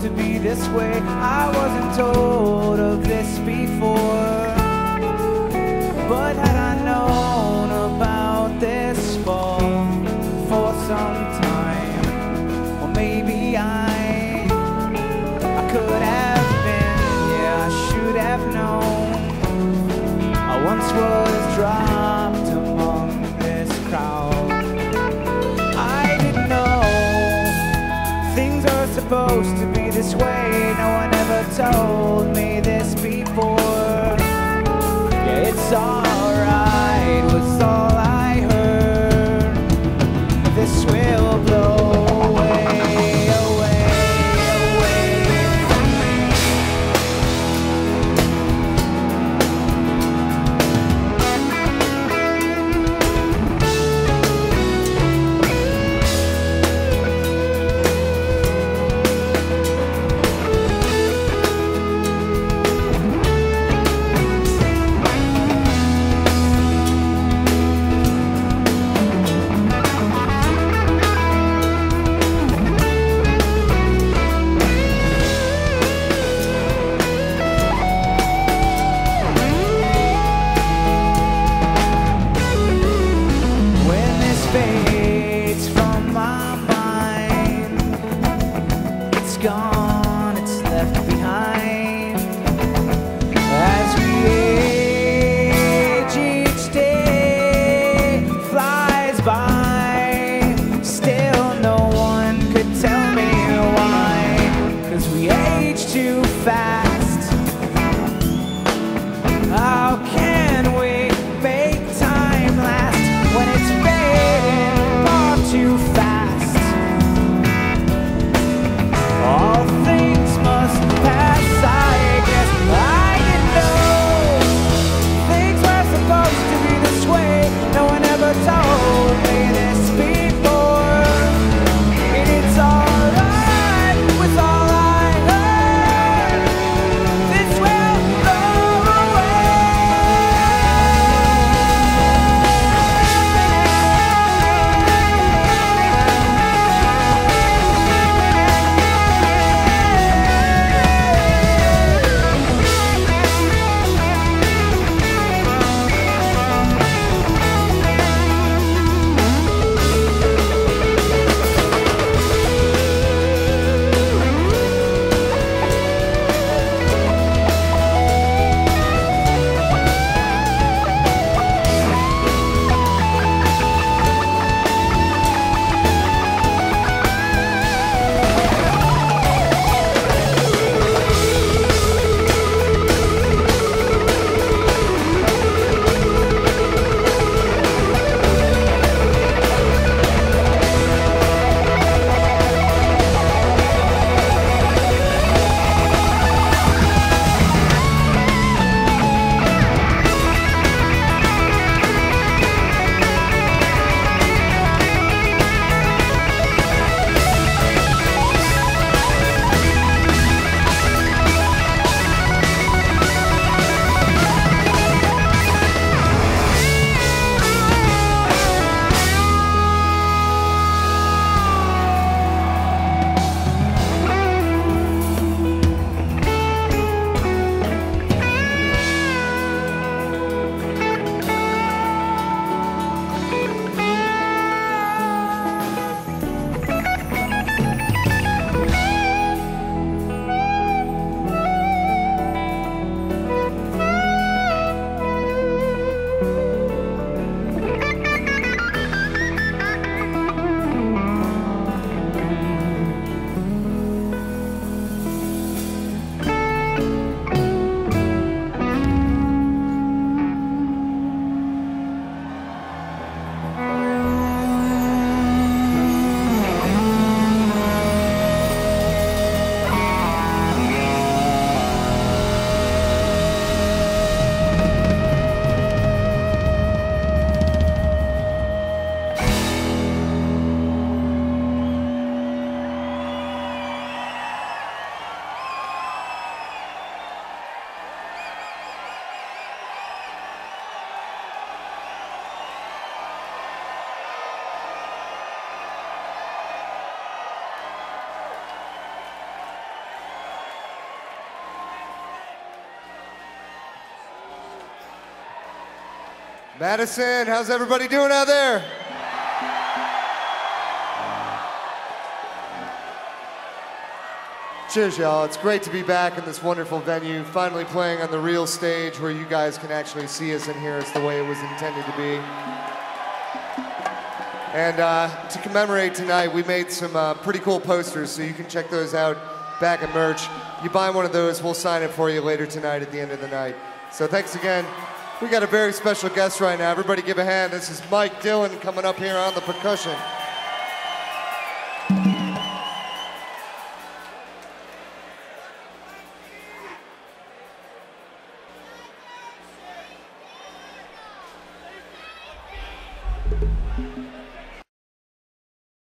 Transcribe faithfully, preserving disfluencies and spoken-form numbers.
to be this way. I wasn't told of this before, but had I known about this fall for some time, or maybe I I could have been, yeah, I should have known. I once was dropped among this crowd. I didn't know things are supposed to be this way. No one ever told me this before. Yeah, it's alright, was all I heard. This will blow away, away, away from me. Madison, how's everybody doing out there? Cheers, y'all. It's great to be back in this wonderful venue, finally playing on the real stage where you guys can actually see us and hear us the way it was intended to be. And uh, to commemorate tonight, we made some uh, pretty cool posters, so you can check those out back at merch. You buy one of those, we'll sign it for you later tonight at the end of the night. So thanks again. We got a very special guest right now. Everybody give a hand. This is Mike Dillon coming up here on the percussion.